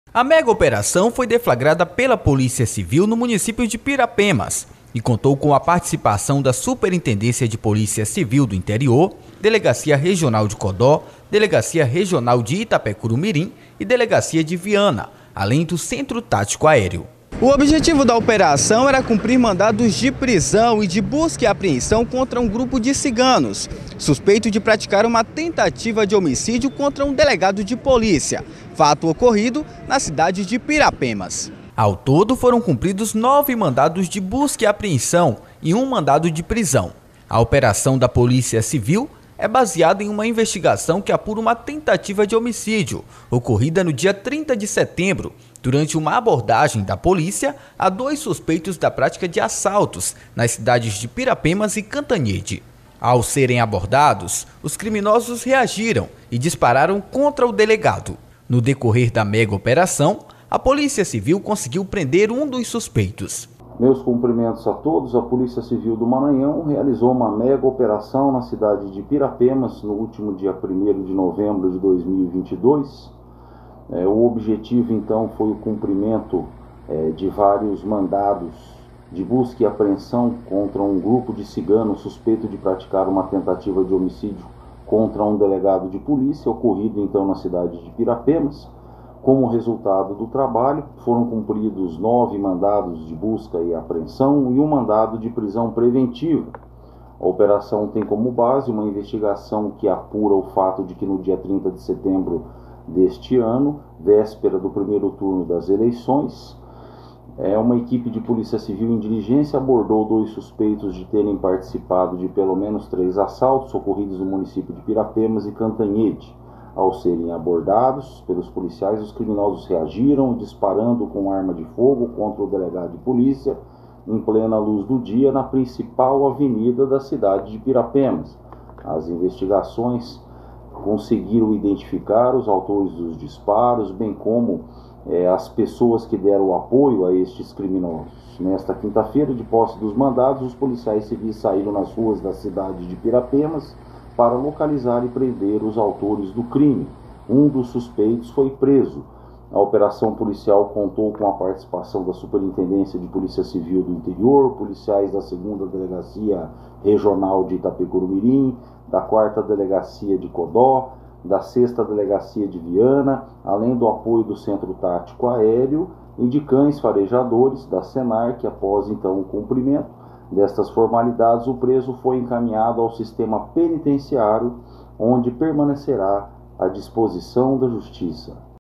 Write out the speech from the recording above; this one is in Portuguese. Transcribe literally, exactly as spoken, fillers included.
A mega operação foi deflagrada pela Polícia Civil no município de Pirapemas e contou com a participação da Superintendência de Polícia Civil do Interior, Delegacia Regional de Codó, Delegacia Regional de Itapecuru-Mirim e Delegacia de Viana, além do Centro Tático Aéreo. O objetivo da operação era cumprir mandados de prisão e de busca e apreensão contra um grupo de ciganos, suspeito de praticar uma tentativa de homicídio contra um delegado de polícia, fato ocorrido na cidade de Pirapemas. Ao todo foram cumpridos nove mandados de busca e apreensão e um mandado de prisão. A operação da Polícia Civil é baseada em uma investigação que apura uma tentativa de homicídio, ocorrida no dia trinta de setembro, durante uma abordagem da polícia a dois suspeitos da prática de assaltos nas cidades de Pirapemas e Cantanhede. Ao serem abordados, os criminosos reagiram e dispararam contra o delegado. No decorrer da mega operação, a Polícia Civil conseguiu prender um dos suspeitos. Meus cumprimentos a todos. A Polícia Civil do Maranhão realizou uma mega operação na cidade de Pirapemas no último dia primeiro de novembro de dois mil e vinte e dois. É, o objetivo então foi o cumprimento é, de vários mandados de busca e apreensão contra um grupo de ciganos suspeito de praticar uma tentativa de homicídio contra um delegado de polícia, ocorrido então na cidade de Pirapemas. Como resultado do trabalho, foram cumpridos nove mandados de busca e apreensão e um mandado de prisão preventiva. A operação tem como base uma investigação que apura o fato de que no dia trinta de setembro deste ano, véspera do primeiro turno das eleições, é, uma equipe de Polícia Civil em diligência abordou dois suspeitos de terem participado de pelo menos três assaltos ocorridos no município de Pirapemas e Cantanhede. Ao serem abordados pelos policiais, os criminosos reagiram disparando com arma de fogo contra o delegado de polícia em plena luz do dia na principal avenida da cidade de Pirapemas. As investigações conseguiram identificar os autores dos disparos, bem como é, as pessoas que deram apoio a estes criminosos. Nesta quinta-feira, de posse dos mandados, os policiais civis saíram nas ruas da cidade de Pirapemas para localizar e prender os autores do crime. Um dos suspeitos foi preso. A operação policial contou com a participação da Superintendência de Polícia Civil do Interior, policiais da segunda Delegacia Regional de Itapecuru-Mirim, da quarta Delegacia de Codó, da sexta Delegacia de Viana, além do apoio do Centro Tático Aéreo e de cães farejadores da Senar, que após então o cumprimento destas formalidades, o preso foi encaminhado ao sistema penitenciário, onde permanecerá à disposição da Justiça.